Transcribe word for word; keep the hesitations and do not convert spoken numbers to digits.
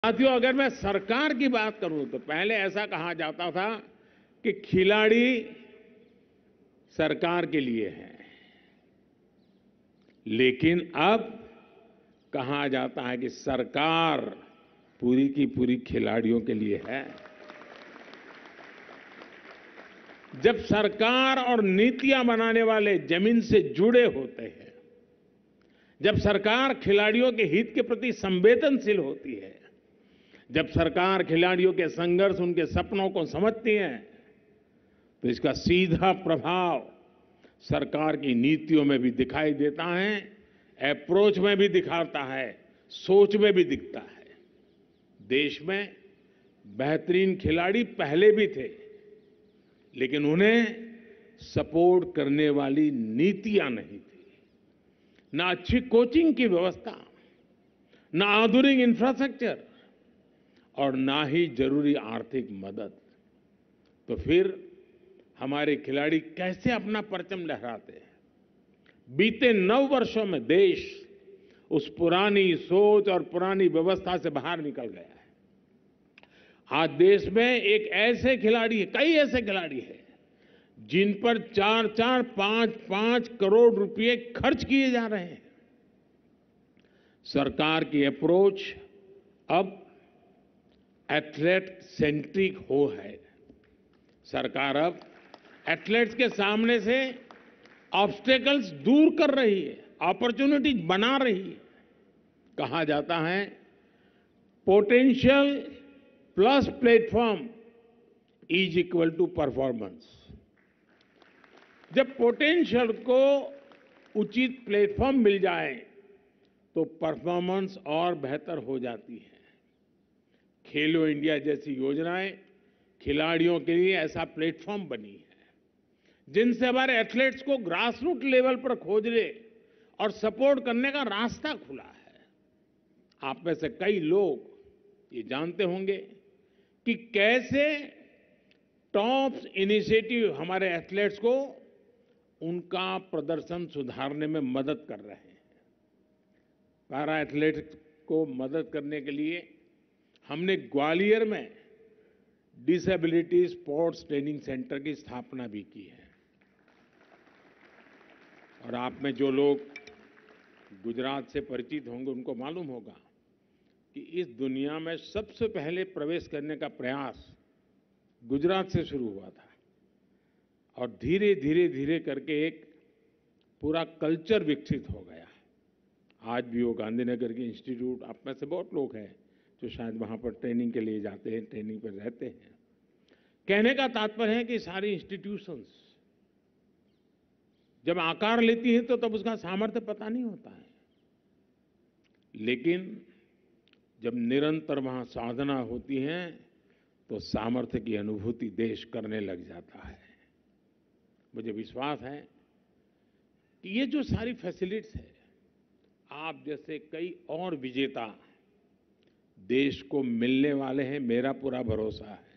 साथियों, अगर मैं सरकार की बात करूं तो पहले ऐसा कहा जाता था कि खिलाड़ी सरकार के लिए है, लेकिन अब कहा जाता है कि सरकार पूरी की पूरी खिलाड़ियों के लिए है। जब सरकार और नीतियां बनाने वाले जमीन से जुड़े होते हैं, जब सरकार खिलाड़ियों के हित के प्रति संवेदनशील होती है, जब सरकार खिलाड़ियों के संघर्ष, उनके सपनों को समझती है, तो इसका सीधा प्रभाव सरकार की नीतियों में भी दिखाई देता है, अप्रोच में भी दिखाता है, सोच में भी दिखता है। देश में बेहतरीन खिलाड़ी पहले भी थे, लेकिन उन्हें सपोर्ट करने वाली नीतियां नहीं थी। ना अच्छी कोचिंग की व्यवस्था, ना आधुनिक इंफ्रास्ट्रक्चर और ना ही जरूरी आर्थिक मदद। तो फिर हमारे खिलाड़ी कैसे अपना परचम लहराते हैं? बीते नौ वर्षों में देश उस पुरानी सोच और पुरानी व्यवस्था से बाहर निकल गया है। आज देश में एक ऐसे खिलाड़ी, कई ऐसे खिलाड़ी हैं जिन पर चार चार पांच पांच करोड़ रुपए खर्च किए जा रहे हैं। सरकार की अप्रोच अब एथलेट सेंट्रिक हो है। सरकार अब एथलेट्स के सामने से ऑब्स्टेकल्स दूर कर रही है, अपॉर्चुनिटीज बना रही है। कहा जाता है potential plus platform is equal to performance. जब पोटेंशियल को उचित प्लेटफॉर्म मिल जाए तो परफॉर्मेंस और बेहतर हो जाती है। खेलो इंडिया जैसी योजनाएं खिलाड़ियों के लिए ऐसा प्लेटफॉर्म बनी है, जिनसे हमारे एथलीट्स को ग्रास रूट लेवल पर खोजने और सपोर्ट करने का रास्ता खुला है। आप में से कई लोग ये जानते होंगे कि कैसे टॉप्स इनिशिएटिव हमारे एथलीट्स को उनका प्रदर्शन सुधारने में मदद कर रहे हैं। पैरा एथलीट्स को मदद करने के लिए हमने ग्वालियर में डिसेबिलिटी स्पोर्ट्स ट्रेनिंग सेंटर की स्थापना भी की है। और आप में जो लोग गुजरात से परिचित होंगे उनको मालूम होगा कि इस दुनिया में सबसे पहले प्रवेश करने का प्रयास गुजरात से शुरू हुआ था और धीरे धीरे धीरे करके एक पूरा कल्चर विकसित हो गया। आज भी वो गांधीनगर के इंस्टीट्यूट, आप में से बहुत लोग हैं जो शायद वहां पर ट्रेनिंग के लिए जाते हैं, ट्रेनिंग पर रहते हैं। कहने का तात्पर्य है कि सारी इंस्टीट्यूशंस जब आकार लेती हैं तो तब उसका सामर्थ्य पता नहीं होता है, लेकिन जब निरंतर वहां साधना होती है तो सामर्थ्य की अनुभूति देश करने लग जाता है। मुझे विश्वास है कि ये जो सारी फैसिलिटीज है, आप जैसे कई और विजेता देश को मिलने वाले हैं, मेरा पूरा भरोसा है।